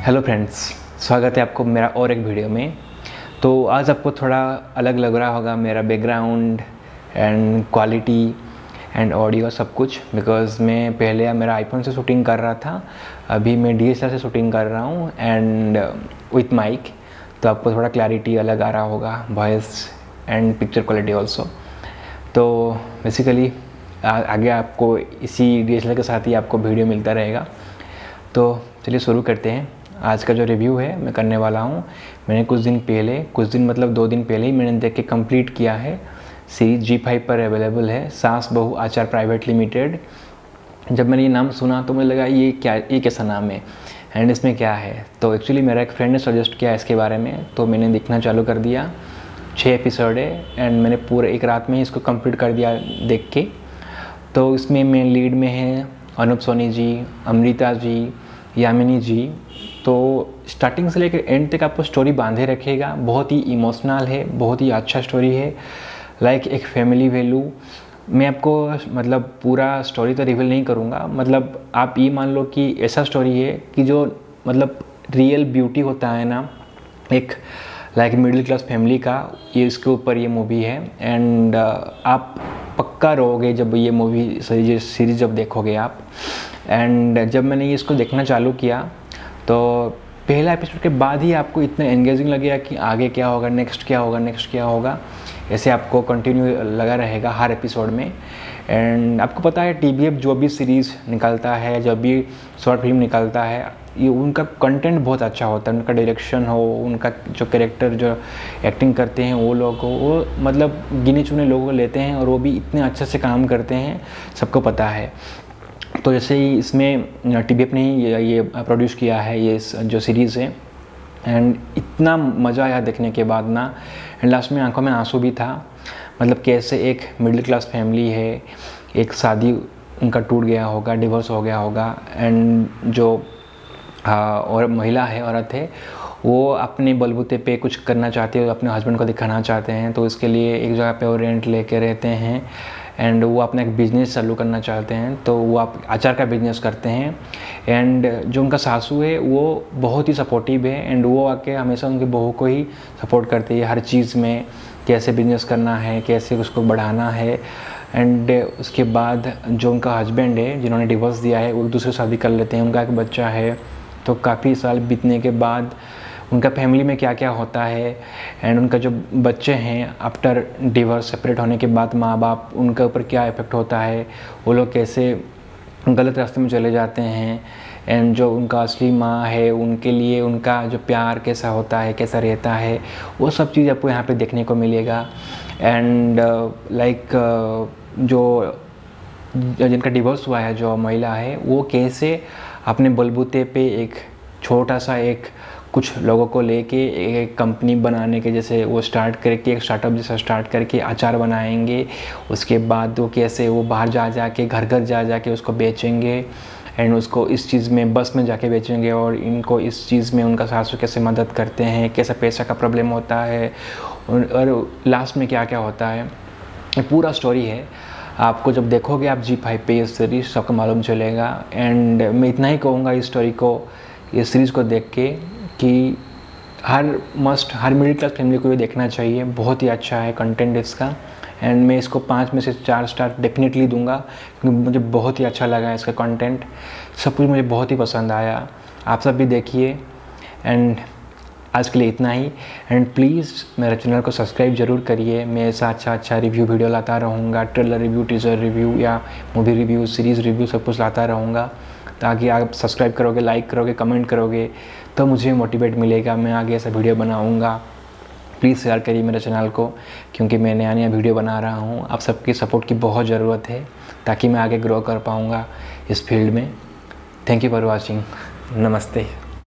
Hello friends, स्वागत है आपको मेरा और एक वीडियो में। तो आज आपको थोड़ा अलग लग रहा होगा मेरा background and quality and audio सब कुछ, बिकॉज़ मैं पहले मेरा आईफोन से शूटिंग कर रहा था, अभी मैं DSLR से शूटिंग कर रहा हूँ एंड विथ माइक। तो आपको थोड़ा क्लैरिटी अलग आ रहा होगा, voice and picture quality also. तो बेसिकली आगे आपको इसी DSLR के साथ ही आपको वीडियो मिलता रहेगा। तो चलिए शुरू करते हैं। आज का जो रिव्यू है मैं करने वाला हूँ, मैंने कुछ दिन मतलब 2 दिन पहले ही मैंने देख के कंप्लीट किया है। सीरीज G5 पर अवेलेबल है, सास बहू आचार प्राइवेट लिमिटेड। जब मैंने ये नाम सुना तो मुझे लगा ये कैसा नाम है एंड इसमें क्या है। तो एक्चुअली मेरा एक फ्रेंड ने सजेस्ट किया इसके बारे में, तो मैंने देखना चालू कर दिया। 6 एपिसोड है एंड मैंने पूरे एक रात में ही इसको कंप्लीट कर दिया देख के। तो इसमें मेन लीड में है अनूप सोनी जी, अमृता जी, यामिनी जी। तो स्टार्टिंग से लेकर एंड तक आपको स्टोरी बांधे रखेगा। बहुत ही इमोशनल है, बहुत ही अच्छा स्टोरी है, लाइक एक फैमिली वैल्यू। मैं आपको मतलब पूरा स्टोरी तो रिवील नहीं करूँगा, मतलब आप ये मान लो कि ऐसा स्टोरी है कि जो मतलब रियल ब्यूटी होता है ना, एक लाइक मिडिल क्लास फैमिली का, ये इसके ऊपर ये मूवी है। एंड आप पक्का रहोगे जब ये मूवी सीरीज जब देखोगे आप। एंड जब मैंने इसको देखना चालू किया तो पहला एपिसोड के बाद ही आपको इतना एंगेजिंग लगेगा कि आगे क्या होगा, नेक्स्ट क्या होगा, ऐसे आपको कंटिन्यू लगा रहेगा हर एपिसोड में। एंड आपको पता है TBF जो भी सीरीज़ निकालता है, जब भी शॉर्ट फिल्म निकालता है, ये उनका कंटेंट बहुत अच्छा होता है। उनका डायरेक्शन हो, उनका जो कैरेक्टर जो एक्टिंग करते हैं वो लोग हो, वो मतलब गिने चुने लोगों को लेते हैं और वो भी इतने अच्छे से काम करते हैं, सबको पता है। तो जैसे ही इसमें TBF ने ये प्रोड्यूस किया है ये जो सीरीज़ है, एंड इतना मज़ा आया देखने के बाद ना, एंड लास्ट में आंखों में आंसू भी था। मतलब कैसे एक मिडिल क्लास फैमिली है, एक शादी उनका टूट गया होगा, डिवोर्स हो गया होगा, एंड जो और महिला है, औरत है, वो अपने बलबूते पे कुछ करना चाहती है, अपने हस्बैंड को दिखाना चाहते हैं। तो इसके लिए एक जगह पे वो रेंट लेके रहते हैं एंड वो अपना एक बिज़नेस चालू करना चाहते हैं। तो वो आप अचार का बिज़नेस करते हैं। एंड जो उनका सासू है वो बहुत ही सपोर्टिव है एंड वो आके हमेशा उनकी बहू को ही सपोर्ट करती है हर चीज़ में, कैसे बिज़नेस करना है, कैसे उसको बढ़ाना है। एंड उसके बाद जो उनका हस्बैंड है जिन्होंने डिवोर्स दिया है, वो एक दूसरे शादी कर लेते हैं, उनका एक बच्चा है। तो काफ़ी साल बीतने के बाद उनका फैमिली में क्या क्या होता है एंड उनका जो बच्चे हैं आफ्टर डिवोर्स सेपरेट होने के बाद माँ बाप, उनके ऊपर क्या इफ़ेक्ट होता है, वो लोग कैसे गलत रास्ते में चले जाते हैं। एंड जो उनका असली माँ है उनके लिए उनका जो प्यार कैसा होता है, कैसा रहता है, वो सब चीज़ आपको यहाँ पे देखने को मिलेगा। एंड जो जिनका डिवोर्स हुआ है, जो महिला है, वो कैसे अपने बलबूते पे एक छोटा सा एक कुछ लोगों को लेके एक कंपनी बनाने के जैसे वो स्टार्ट करके, एक स्टार्टअप जैसा स्टार्ट करके अचार बनाएंगे। उसके बाद वो कैसे वो बाहर जा के घर जा के उसको बेचेंगे एंड उसको इस चीज़ में बस में जाके बेचेंगे। और इनको इस चीज़ में उनका सासू कैसे मदद करते हैं, कैसा पैसा का प्रॉब्लम होता है और लास्ट में क्या क्या होता है, ये पूरा स्टोरी है। आपको जब देखोगे आप G5 पे ये सीरीज़, सबको मालूम चलेगा। एंड मैं इतना ही कहूँगा इस स्टोरी को, इस सीरीज़ को देख के, कि हर मिडिल क्लास फैमिली को ये देखना चाहिए। बहुत ही अच्छा है कंटेंट इसका। एंड मैं इसको 5 में से 4 स्टार डेफिनेटली दूंगा, क्योंकि मुझे बहुत ही अच्छा लगा इसका कंटेंट, सब कुछ मुझे बहुत ही पसंद आया। आप सब भी देखिए। एंड आज के लिए इतना ही। एंड प्लीज़ मेरे चैनल को सब्सक्राइब ज़रूर करिए। मैं ऐसा अच्छा रिव्यू वीडियो लाता रहूँगा, ट्रेलर रिव्यू, टीजर रिव्यू या मूवी रिव्यू, सीरीज़ रिव्यू, सब कुछ लाता रहूँगा। ताकि आप सब्सक्राइब करोगे, लाइक करोगे, कमेंट करोगे तो मुझे मोटिवेट मिलेगा, मैं आगे ऐसा वीडियो बनाऊँगा। प्लीज़ शेयर करिए मेरे चैनल को, क्योंकि मैं नया वीडियो बना रहा हूँ। आप सबकी सपोर्ट की बहुत ज़रूरत है ताकि मैं आगे ग्रो कर पाऊँगा इस फील्ड में। Thank you for watching. नमस्ते।